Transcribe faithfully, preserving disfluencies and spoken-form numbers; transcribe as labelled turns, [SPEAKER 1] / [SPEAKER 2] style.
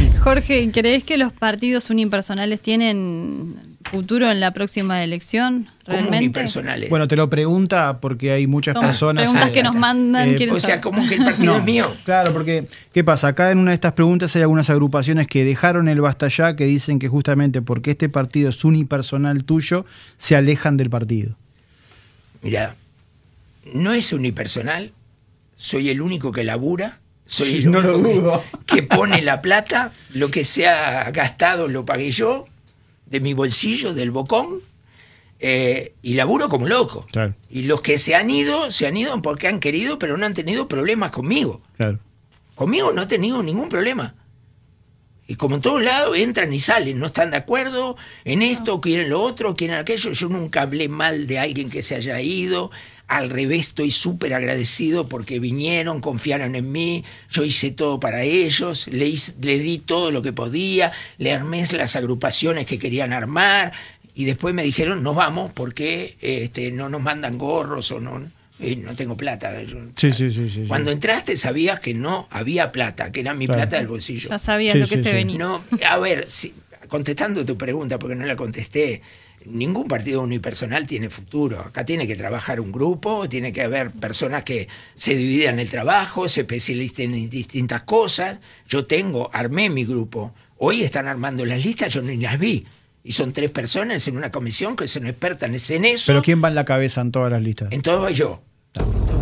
[SPEAKER 1] sí.
[SPEAKER 2] Jorge, ¿creés que los partidos unipersonales tienen futuro en la próxima elección? ¿Realmente?
[SPEAKER 3] ¿Cómo unipersonales?
[SPEAKER 1] Bueno, te lo pregunta porque hay muchas
[SPEAKER 2] Son
[SPEAKER 1] personas...
[SPEAKER 2] preguntas
[SPEAKER 1] eh,
[SPEAKER 2] que nos mandan.
[SPEAKER 1] eh,
[SPEAKER 2] quieren
[SPEAKER 3] O sea,
[SPEAKER 2] saber.
[SPEAKER 3] ¿cómo que el partido
[SPEAKER 1] No,
[SPEAKER 3] es mío?
[SPEAKER 1] claro, porque ¿qué pasa? Acá en una de estas preguntas hay algunas agrupaciones que dejaron el basta ya, que dicen que justamente porque este partido es unipersonal tuyo, se alejan del partido.
[SPEAKER 3] Mirá, no es unipersonal, soy el único que labura, soy el
[SPEAKER 1] No
[SPEAKER 3] único
[SPEAKER 1] lo dudo.
[SPEAKER 3] que, que pone la plata, lo que se ha gastado lo pagué yo, de mi bolsillo, del bocón, eh, y laburo como loco.
[SPEAKER 1] Claro.
[SPEAKER 3] Y los que se han ido, se han ido porque han querido, pero no han tenido problemas conmigo.
[SPEAKER 1] Claro.
[SPEAKER 3] Conmigo no he tenido ningún problema. Y como en todos lados entran y salen, no están de acuerdo en esto, quieren lo otro, quieren aquello. Yo nunca hablé mal de alguien que se haya ido. Al revés, estoy súper agradecido porque vinieron, confiaron en mí, yo hice todo para ellos, le, hice, le di todo lo que podía, le armé las agrupaciones que querían armar y después me dijeron, nos vamos porque este, no nos mandan gorros o no... Eh, no tengo plata. Yo,
[SPEAKER 1] Sí, sí, sí, sí,
[SPEAKER 3] Cuando
[SPEAKER 1] sí.
[SPEAKER 3] entraste sabías que no había plata, que era mi
[SPEAKER 1] Claro.
[SPEAKER 3] plata del bolsillo.
[SPEAKER 2] Ya sabías
[SPEAKER 1] Sí,
[SPEAKER 2] lo que
[SPEAKER 1] sí,
[SPEAKER 2] se
[SPEAKER 1] sí.
[SPEAKER 2] venía.
[SPEAKER 3] No, a ver, si, contestando tu pregunta, porque no la contesté, ningún partido unipersonal tiene futuro. Acá tiene que trabajar un grupo, tiene que haber personas que se dividan el trabajo, se especialicen en distintas cosas. Yo tengo, armé mi grupo. Hoy están armando las listas, yo ni las vi. Y son tres personas en una comisión que son expertas en eso.
[SPEAKER 1] Pero ¿quién va en la cabeza en todas las listas?
[SPEAKER 3] En todo voy yo. En todo